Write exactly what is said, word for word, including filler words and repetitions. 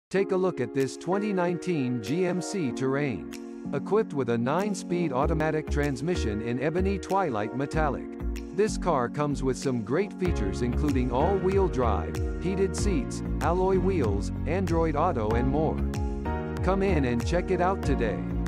Take a look at this twenty nineteen G M C Terrain. Equipped with a nine-speed automatic transmission in ebony twilight metallic. This car comes with some great features including all-wheel drive, heated seats, alloy wheels, Android Auto and more. Come in and check it out today.